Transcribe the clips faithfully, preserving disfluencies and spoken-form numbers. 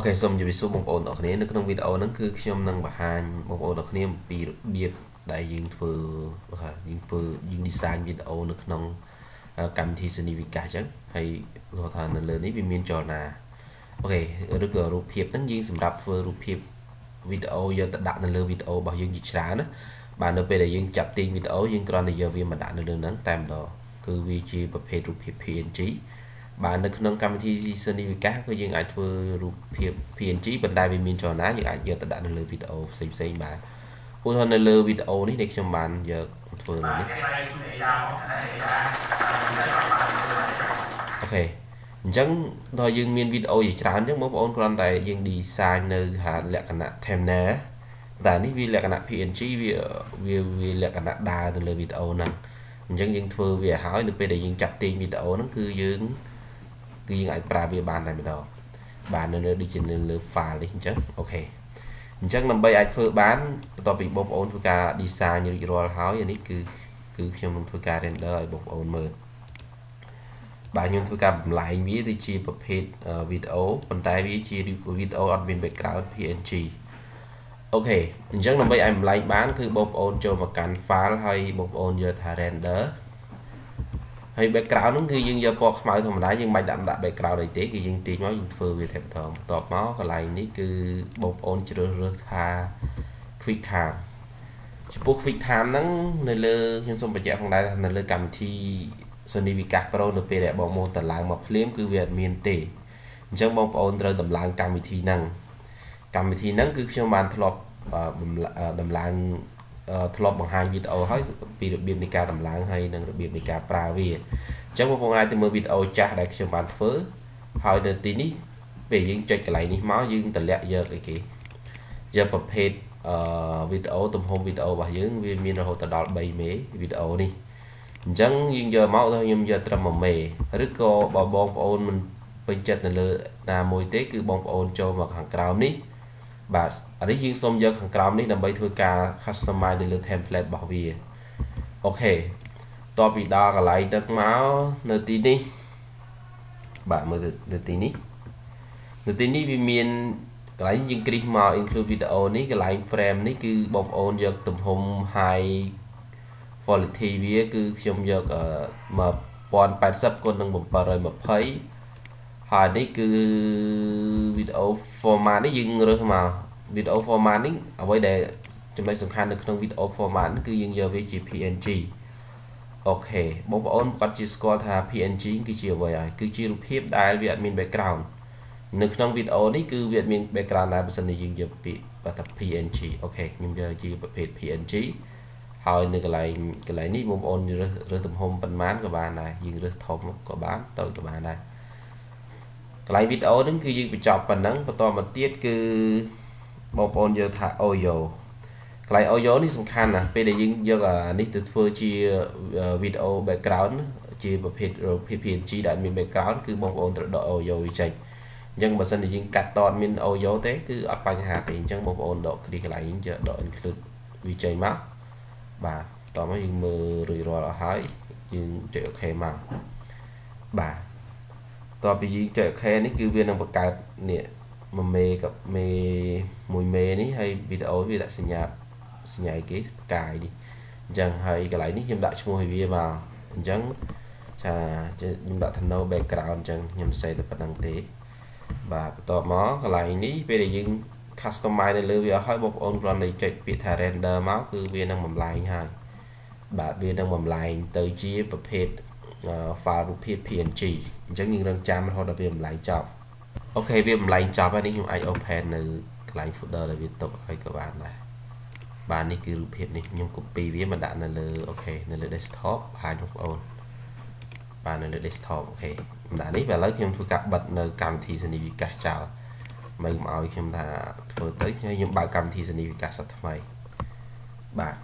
សូមជម្រាបសួរបងប្អូនទាំងអស់គ្នានៅក្នុងវីដេអូហ្នឹងគឺខ្ញុំនឹងបង្ហាញបងប្អូនទាំងអស់គ្នាពីរបៀបដែលយើងធ្វើថាយើងធ្វើយើង design វីដេអូនៅក្នុងកម្មវិធី Sony Vegas អញ្ចឹងហើយគាត់ថានៅលើនេះវាមានចលនាអូខេឬក៏រូបភាពហ្នឹងយើងសម្រាប់ធ្វើរូបភាពវីដេអូយកទៅដាក់នៅលើវីដេអូរបស់យើងជាច្រើនណាបាទនៅពេលដែលយើងចាប់ទាញវីដេអូយើងគ្រាន់តែយកវាមកដាក់នៅលើហ្នឹងតែម្ដងគឺវាជាប្រភេទរូបភាព P N G បាទនៅក្នុងកម្មវិធី Sony Vegas គឺយើងអាចធ្វើរូបភាព P N G ប៉ុន្តែវាមានចលនាយើងអាចយកទៅដាក់នៅលើវីដេអូផ្សេងផ្សេងបាទឧទាហរណ៍នៅលើវីដេអូនេះដែលខ្ញុំបានយកធ្វើនៅនេះអូខេអញ្ចឹងដល់យើងមានវីដេអូជាច្រើនអញ្ចឹងបងប្អូនគ្រាន់តែយើង design នៅហាលក្ខណៈ thumbnail តែនេះវាលក្ខណៈ P N G វាវាវាលក្ខណៈដើរទៅលើវីដេអូហ្នឹងអញ្ចឹងយើងធ្វើវាឲ្យហើយនៅពេលដែលយើងចាប់ទាញវីដេអូហ្នឹងគឺយើងគឺយើងអាចប្រើវាបានតែម្ដងបាទនៅលើដូចជានៅលើ file នេះអញ្ចឹងអូខេអញ្ចឹងដើម្បីអាចធ្វើបានបន្ទាប់ពីបងប្អូនធ្វើការ design រួចរាល់ហើយនេះគឺគឺខ្ញុំនឹងធ្វើការ render ឲ្យបងប្អូនមើលបាទខ្ញុំធ្វើការបំលែងវាទៅជាប្រភេទវីដេអូប៉ុន្តែវាជាវីដេអូអត់មាន background P N G អូខេអញ្ចឹងដើម្បីឲ្យបំលែងបានគឺបងប្អូនចូលមកកាន់ file ហើយបងប្អូនយកថា render ហើយ background ហ្នឹងគឺយើងយកពណ៌ខ្មៅធម្មតាយើងមិនដាក់ដាក់ background អីទេគឺយើងទាញមកយើងធ្វើវាតែម្ដងបន្ទាប់មកកន្លែងនេះគឺបងប្អូនជ្រើសរើសថា quick time ចំពោះ quick time ហ្នឹងនៅលើខ្ញុំសូមបញ្ជាក់ផងដែរថានៅលើកម្មវិធី Sony Vegas Pro នៅពេលដែលបងប្អូនតម្លើងមកភ្លាមគឺវាអត់មានទេអញ្ចឹងបងប្អូនត្រូវតម្លើងកម្មវិធីហ្នឹងកម្មវិធីហ្នឹងគឺខ្ញុំបានធ្លាប់តម្លើងធ្លាប់បង្ហាញវីដេអូហើយពីរបៀបនៃការតម្លើងហើយនិងរបៀបនៃការប្រើវាអញ្ចឹងបងប្អូនអាចទៅមើលវីដេអូចាស់ដែលខ្ញុំបានធ្វើហើយនៅទីនេះពេលយើងចុចកន្លែងនេះមកយើងតម្លាក់យកអីគេយកប្រភេទអឺវីដេអូទំហំវីដេអូរបស់យើងវាមានរហូតដល់3មេវីដេអូនេះអញ្ចឹងយើងយកមកទៅខ្ញុំយកត្រឹម1មេឬក៏បើបងប្អូនមិនពេញចិត្តនៅលើណាមួយទេគឺបងប្អូនចូលមកខាងក្រោមនេះបាទអានេះយើងសូមយកខាងក្រោមនេះដើម្បីធ្វើការ customize ទៅលើ template របស់វាអូខេតបពីដល់កន្លែងទឹកមកនៅទីនេះបាទមើលនៅទីនេះនៅទីនេះវាមានកន្លែងយើងគ្រីសមក include video នេះកន្លែង frame នេះគឺបងប្អូនយកទំហំ high quality វាគឺខ្ញុំយក ten eighty គុណនឹងseven twentyហើយនេះគឺវីដេអូ format នេះយើងរើសមកវីដេអូ format នេះអ្វីដែលចំណុចសំខាន់នៅក្នុងវីដេអូ format គឺយើងយកវាជា P N G អូខេបងប្អូនគាត់ជាស្គាល់ថា P N G គឺជាអ្វីហើយគឺជារូបភាពដែលវាអត់មាន background នៅក្នុងវីដេអូនេះគឺវាអត់មាន background ដែរបើសិនជាយើងយកពាក្យថា P N G អូខេខ្ញុំយកជាប្រភេទ P N G ហើយនៅកន្លែងកន្លែងនេះបងប្អូនរើសរើសទំហំប៉ុន្មានក៏បានដែរយើងរើសធំក៏បានតូចក៏បានដែរកន្លែងវីដេអូហ្នឹងគឺយើងបញ្ចប់ប៉ុណ្ណឹងបន្តមកទៀតគឺបងប្អូនយកថា audio កន្លែង audio នេះសំខាន់ណាស់ពេលដែលយើងយកអានេះទៅធ្វើជាវីដេអូ background ជាប្រភេទ P N G ដែលមាន background គឺបងប្អូនត្រូវដក audio វាចេញអញ្ចឹងបើសិនជាយើងកាត់តអត់មាន audio ទេគឺអត់បញ្ហាទេអញ្ចឹងបងប្អូនដកគ្រីកន្លែងយើងយកដក include វាចេញមកបាទតោះមកយើងមើលរួចរាល់អស់ហើយយើងចុច OK មកបាទតទៅពីយើងចុច OK នេះគឺវានឹងបង្កើតនេះមួយមេกับមេមួយមេនេះហើយវីដេអូវាដាក់សញ្ញាសញ្ញាគេផ្កាយនេះអញ្ចឹងហើយកន្លែងនេះខ្ញុំដាក់ឈ្មោះឲ្យវាមកអញ្ចឹងចាខ្ញុំដាក់ no background អញ្ចឹងខ្ញុំសរសេរតែប៉ុណ្្នឹងទេបាទបន្ទាប់មកកន្លែងនេះពេលដែលយើង customize នៅលើវាឲ្យបងប្អូនគ្រាន់តែចុចពាក្យថា render មកគឺវានឹងបំលែងហើយបាទវានឹងបំលែងទៅជាប្រភេទ file រូបភាព P N G អញ្ចឹងយើងរងចាំរហូតដល់វាបំលែងចប់អូខេវាបំលែងចប់ហើយនេះខ្ញុំអាច open នៅកន្លែង folder ដែលវាទុកឲ្យក៏បានដែរបាទនេះគឺរូបភាពនេះខ្ញុំ copy វាមកដាក់នៅលើអូខេនៅលើ desktop ហើយបងប្អូនបាទនៅលើ desktop អូខេខ្ញុំដាក់នេះឥឡូវខ្ញុំធ្វើការបិទនៅកម្មវិធី Sony Vegas ចោលមិនមកឲ្យខ្ញុំថាធ្វើទៅខ្ញុំបើកកម្មវិធី Sony Vegas សាថ្មីបាទ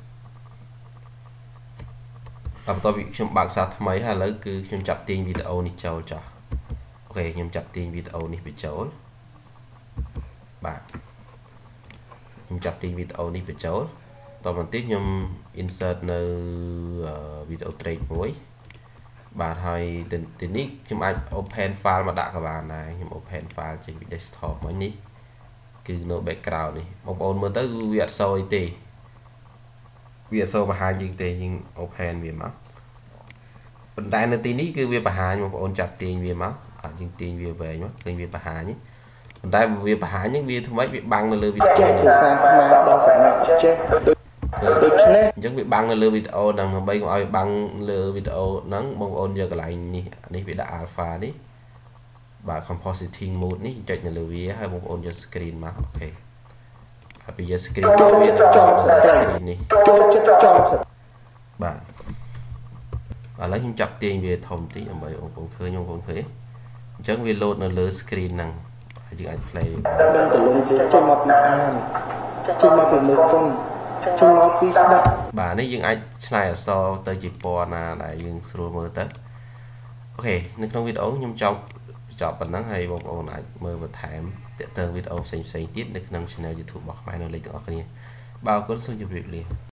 បន្ទាប់ពីខ្ញុំបើកសារថ្មីហើយឥឡូវគឺខ្ញុំចាប់ទាញវីដេអូនេះចូលចោះអូខេខ្ញុំចាប់ទាញវីដេអូនេះបញ្ចូលបាទខ្ញុំចាប់ទាញវីដេអូនេះបញ្ចូលតបន្តិចខ្ញុំ insert នៅវីដេអូ track មួយបាទហើយទីនេះខ្ញុំអាច open file មកដាក់ក៏បានដែរខ្ញុំ open file ចេញពី desktop មកនេះគឺនៅ background នេះបងប្អូនមើលទៅវាអត់សូវទេវាអត់សូវបង្ហាញយើងទេយើង open វាមកប៉ុន្តែនៅទីនេះគឺវាបង្ហាញបងប្អូនចាប់ទាញវាមកអត់យើងទាញវាវែងមកឃើញវាបង្ហាញនេះប៉ុន្តែវាបង្ហាញហ្នឹងវាថ្មីវាបាំងនៅលើវីដេអូនេះសារខ្មែរដល់សំណាក់ចេះដូច្នេះអញ្ចឹងវាបាំងនៅលើវីដេអូហ្នឹងដើម្បីកុំឲ្យបាំងលើវីដេអូហ្នឹងបងប្អូនយកកន្លែងនេះនេះវាដាក់ alpha នេះបាទ compositing mode នេះចុចនៅលើវាហើយបងប្អូនយក screen មកអូខេហើយពេលយក screen មកវានឹងចំ screen នេះបាទឥឡូវខ្ញុំចាប់ទាញវាធំតិចដើម្បីបងប្អូនឃើញបងប្អូនឃើញអញ្ចឹងវា load នៅលើ screen ហ្នឹងហើយយើងអាច play ដឹងតលងចេញមកពីអានចេញមកពីមើលកុំចេញមកពីស្ដាប់បាទនេះយើងអាចឆ្នៃអក្សរទៅជាពណ៌ណាដែលយើងស្រួលមើលទៅអូខេនៅក្នុងវីដេអូខ្ញុំចប់ចប់ប៉ុណ្ណឹងហើយបងប្អូនអាចមើលបន្ថែមទាក់ទងវីដេអូផ្សេងៗទៀតនៅក្នុង channel YouTube របស់ខ្មែរនៅលេខទាំងអស់គ្នាបាទអរគុណសូមជម្រាបលា